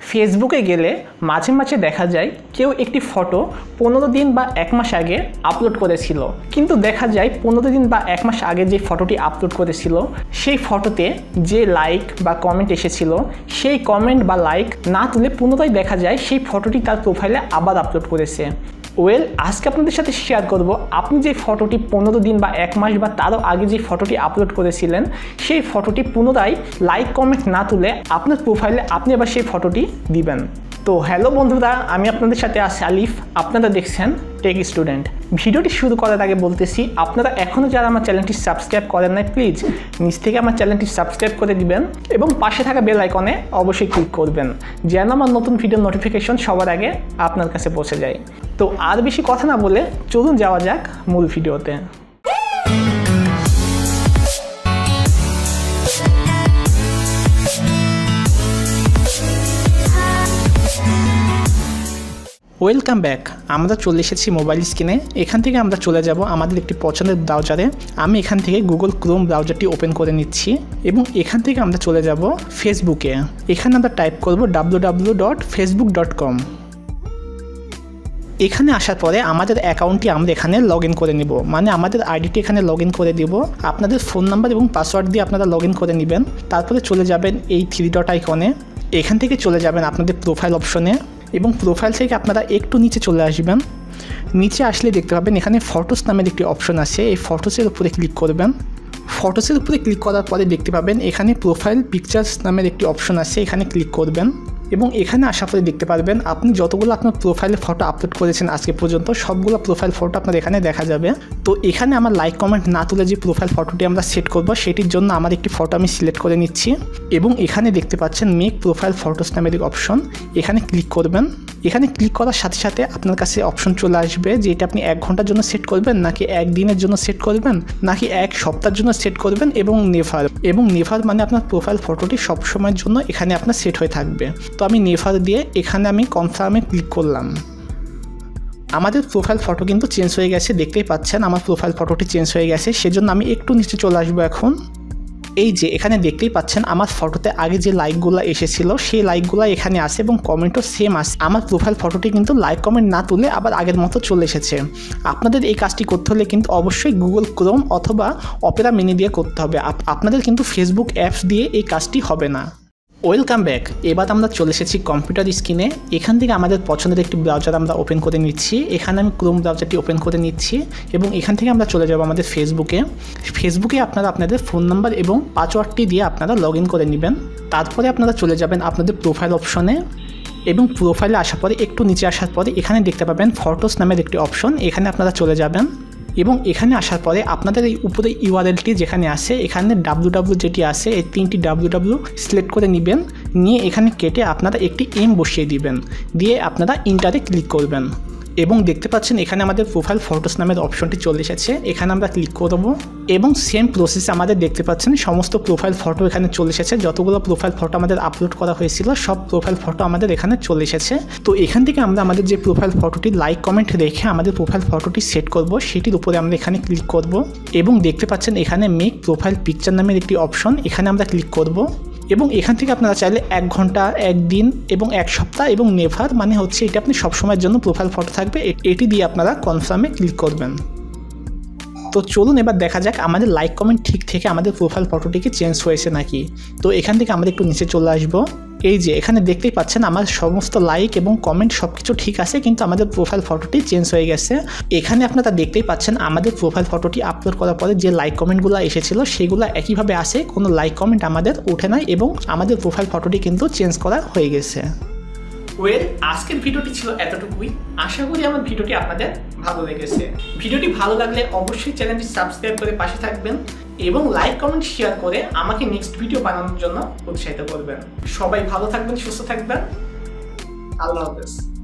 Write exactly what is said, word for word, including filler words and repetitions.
ফেসবুকে গেলে মাঝে মাঝে দেখা যায় কেউ একটি ফটো পনেরো দিন বা এক মাস আগে আপলোড করেছিল, কিন্তু দেখা যায় পনেরো দিন বা এক মাস আগে যে ফটোটি আপলোড করেছিল সেই ফটোতে যে লাইক বা কমেন্ট এসেছিল সেই কমেন্ট বা লাইক না তুলে পুনরায় দেখা যায় সেই ফটোটি তার প্রোফাইলে আবার আপলোড করেছে। ওয়েল, আজকে আপনাদের সাথে শেয়ার করব আপনি যে ফটোটি পনেরো দিন বা এক মাস বা তারও আগে যে ফটোটি আপলোড করেছিলেন সেই ফটোটি পুনরায় লাইক কমেন্ট না তুলে আপনার প্রোফাইলে আপনি আবার সেই ফটোটি দিবেন। তো হ্যালো বন্ধুরা, আমি আপনাদের সাথে আছি আলিফ, আপনারা দেখছেন টেক স্টুডেন্ট। ভিডিওটি শুরু করার আগে বলতেছি, আপনারা এখনও যারা আমার চ্যানেলটি সাবস্ক্রাইব করেন নাই প্লিজ নিচ থেকে আমার চ্যানেলটি সাবস্ক্রাইব করে দিবেন এবং পাশে থাকা বেল আইকনে অবশ্যই ক্লিক করবেন যেন আমার নতুন ভিডিও নোটিফিকেশন সবার আগে আপনার কাছে পৌঁছে যায়। তো আর বেশি কথা না বলে চলুন যাওয়া যাক মূল ভিডিওতে। Welcome back. আমরা চলে এসেছি মোবাইল স্ক্রিনে। এখান থেকে আমরা চলে যাব আমাদের একটি পছন্দের ব্রাউজারে। আমি এখান থেকে গুগল ক্রোম ব্রাউজারটি ওপেন করে নিচ্ছি এবং এখান থেকে আমরা চলে যাব ফেসবুকে। এখানে আমরা টাইপ করব W W W dot Facebook dot com. এখানে আসার পরে আমাদের অ্যাকাউন্টটি আমরা এখানে লগ ইন করে নিব, মানে আমাদের আইডিটি এখানে লগ ইন করে দিব। আপনাদের ফোন নাম্বার এবং পাসওয়ার্ড দিয়ে আপনারা লগ ইন করে নেবেন। তারপরে চলে যাবেন এই থ্রি ডট আইকনে। এখান থেকে চলে যাবেন আপনাদের প্রোফাইল অপশনে এবং প্রোফাইল থেকে আপনারা একটু নিচে চলে আসবেন। নিচে আসলে দেখতে পাবেন এখানে ফটোস নামের একটি অপশন আছে। এই ফটোসের উপরে ক্লিক করবেন। ফটোসের উপরে ক্লিক করার পরে দেখতে পাবেন এখানে প্রোফাইল পিকচার্স নামের একটি অপশন আছে, এখানে ক্লিক করবেন এবং এখানে আসার পরে দেখতে পারবেন আপনি যতগুলো আপনার প্রোফাইলে ফটো আপলোড করেছেন আজকে পর্যন্ত সবগুলো প্রোফাইল ফটো আপনার এখানে দেখা যাবে। তো এখানে আমার লাইক কমেন্ট না তুলে যে প্রোফাইল ফটোটি আমরা সেট করব সেটির জন্য আমার একটি ফটো আমি সিলেক্ট করে নিচ্ছি এবং এখানে দেখতে পাচ্ছেন মেক প্রোফাইল ফটোস নামের এক অপশন, এখানে ক্লিক করবেন। এখানে ক্লিক করার সাথে সাথে আপনার কাছে অপশন চলে আসবে যে এটা আপনি এক ঘন্টার জন্য সেট করবেন নাকি এক দিনের জন্য সেট করবেন নাকি এক সপ্তাহের জন্য সেট করবেন এবং নেভার এবং নেভার মানে আপনার প্রোফাইল ফটোটি সবসময়ের জন্য এখানে আপনার সেট হয়ে থাকবে। তো আমি নেভার দিয়ে এখানে আমি কনফার্মে ক্লিক করলাম। আমাদের প্রোফাইল ফটো কিন্তু চেঞ্জ হয়ে গেছে, দেখতেই পাচ্ছেন আমার প্রোফাইল ফটোটি চেঞ্জ হয়ে গেছে। সেজন্য আমি একটু নিচে চলে আসবো এখন। এই যে এখানে দেখতেই পাচ্ছেন আমার ফটোতে আগে যে লাইকগুলো এসেছিল সেই লাইকগুলো এখানে আসে এবং কমেন্টও সেম আসে। আমার প্রোফাইল ফটোটি কিন্তু লাইক কমেন্ট না তুলে আবার আগের মতো চলে এসেছে। আপনাদের এই কাজটি করতে হলে কিন্তু অবশ্যই গুগল ক্রোম অথবা অপেরা মিনি দিয়ে করতে হবে। আপনাদের কিন্তু ফেসবুক অ্যাপস দিয়ে এই কাজটি হবে না। Welcome back. এবার আমরা চলে এসেছি কম্পিউটার স্ক্রিনে। এখান থেকে আমাদের পছন্দের একটি ব্রাউজার আমরা ওপেন করে নিচ্ছি। এখানে আমি ক্রোম ব্রাউজারটি ওপেন করে নিচ্ছি এবং এখান থেকে আমরা চলে যাব আমাদের ফেসবুকে। ফেসবুকে আপনারা আপনাদের ফোন নাম্বার এবং পাসওয়ার্ডটি দিয়ে আপনারা লগ ইন করে নেবেন। তারপরে আপনারা চলে যাবেন আপনাদের প্রোফাইল অপশনে এবং প্রোফাইলে আসার পরে একটু নিচে আসার পরে এখানে দেখতে পাবেন ফটোস নামের একটি অপশন, এখানে আপনারা চলে যাবেন এবং এখানে আসার পরে আপনাদের এই উপরে ইউআরএলটি যেখানে আছে এখানে ডাব্লিউ ডাব্লিউ যেটি আছে এই তিনটি ডাব্লিউ ডাব্লিউ সিলেক্ট করে নেবেন, নিয়ে এখানে কেটে আপনারা একটি এম বসিয়ে দিবেন, দিয়ে আপনারা ইন্টারে ক্লিক করবেন এবং দেখতে পাচ্ছেন এখানে আমাদের প্রোফাইল ফটোস নামের অপশনটি চলে এসেছে। এখানে আমরা ক্লিক করব এবং সেম প্রসেসে আমাদের দেখতে পাচ্ছেন সমস্ত প্রোফাইল ফটো এখানে চলে এসেছে। যতগুলো প্রোফাইল ফটো আমাদের আপলোড করা হয়েছিল সব প্রোফাইল ফটো আমাদের এখানে চলে এসেছে। তো এখান থেকে আমরা আমাদের যে প্রোফাইল ফটোটি লাইক কমেন্ট রেখে আমাদের প্রোফাইল ফটোটি সেট করব সেটির উপরে আমরা এখানে ক্লিক করব এবং দেখতে পাচ্ছেন এখানে মেক প্রোফাইল পিকচার নামের একটি অপশন, এখানে আমরা ক্লিক করব এবং এখান থেকে আপনারা চাইলে এক ঘন্টা, একদিন এবং এক সপ্তাহ এবং নেভার মানে হচ্ছে এটা আপনি সবসময়ের জন্য প্রোফাইল ফটো থাকবে, এটি দিয়ে আপনারা কনফার্মে ক্লিক করবেন। তো চলুন এবার দেখা যাক আমাদের লাইক কমেন্ট ঠিক থেকে আমাদের প্রোফাইল ফটোটিকে চেঞ্জ হয়েছে নাকি। তো এখান থেকে আমরা একটু নিচে চলে আসবো। এই যে এখানে দেখতেই পাচ্ছেন আমার সমস্ত লাইক এবং কমেন্ট সব কিছু ঠিক আছে, কিন্তু আমাদের প্রোফাইল ফটোটি চেঞ্জ হয়ে গেছে। এখানে আপনারা দেখতেই পাচ্ছেন আমাদের প্রোফাইল ফটোটি আপলোড করার পরে যে লাইক কমেন্টগুলো এসেছিলো সেগুলো একইভাবে আসে, কোনো লাইক কমেন্ট আমাদের ওঠে নাই এবং আমাদের প্রোফাইল ফটোটি কিন্তু চেঞ্জ করা হয়ে গেছে। ওয়েল, আজকের ভিডিওটি ছিল এতটুকুই। আশা করি আমার ভিডিওটি আপনাদের ভালো লেগেছে। ভিডিওটি ভালো লাগলে অবশ্যই চ্যানেলটি সাবস্ক্রাইব করে পাশে থাকবেন এবং লাইক কমেন্ট শেয়ার করে আমাকে নেক্সট ভিডিও বানানোর জন্য উৎসাহিত করবেন। সবাই ভালো থাকবেন, সুস্থ থাকবেন। আল্লাহ হাফেজ।